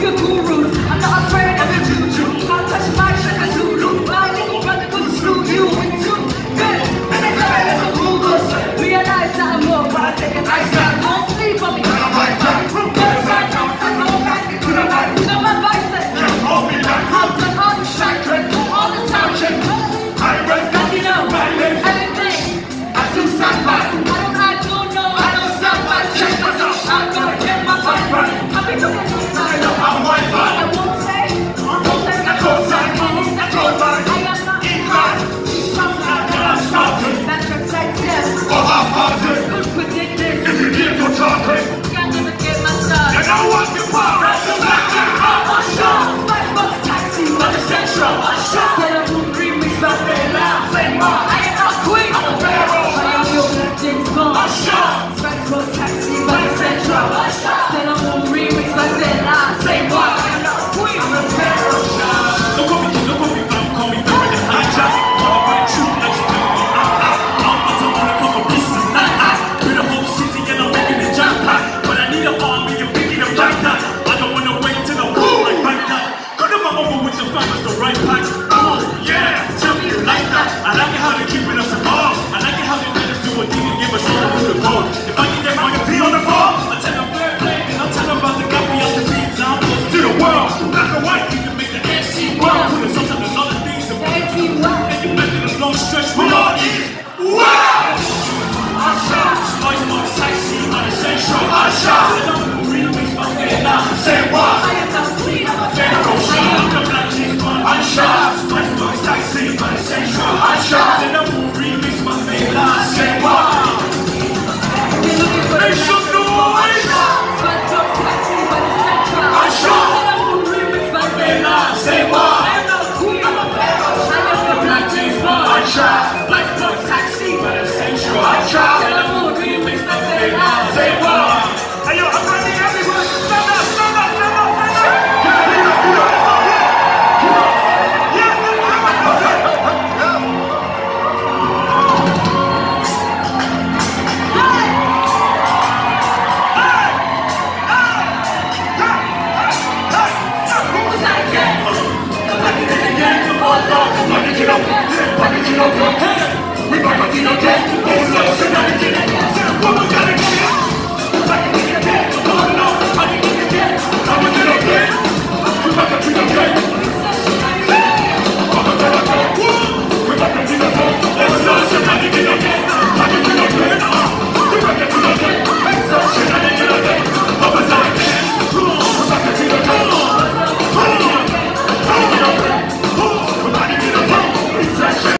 your gurus. I'm not afraid of your juju. I'll touch my shit as Zulu. My little brother could screw you in two. Good, and it's alright as a Googles. Realize that I'm more, but I take an ice out. Don't sleep on me. I'm right back. Good side, I'm go back. You know my bicep. Hold me back. I've done all the cycling, all the soundcheck. I read that you know everything. I do stand by. I don't know. I don't stand by. Check myself. I'm gonna get my life right. I'll be doing this. I'm white by. I won't say. I go side. I go by. I am not inclined. I'm not stopping. That's your sight, yes. Oh, I'm haunted. Could predict this. If you did go talking. Can't even get my start. You know what you want. That's the black and I'm sure. Five bucks taxi. But the central. I'm sure. Tell them who remix but they laugh. Say more. I am not queen. I'm a pharaoh. I am your black James Bond. I'm sure. Five bucks taxi. But the central. I'm sure. Tell them who remix but they laugh. Say more. I am not queen. I'm a pharaoh. Look at me, call me back with the high jack. Talk about you like you do. I'm about to wanna come for business tonight. With the whole city and I'm making the jackpot. But I need an army and picking them like that. I don't wanna wait till I'm cool like back that. Cut them over with the farmers, the right patch. Oh, yeah, tell me you like that. I like it how they keep it us apart. I like it how they let us do a thing and give us all the road. If I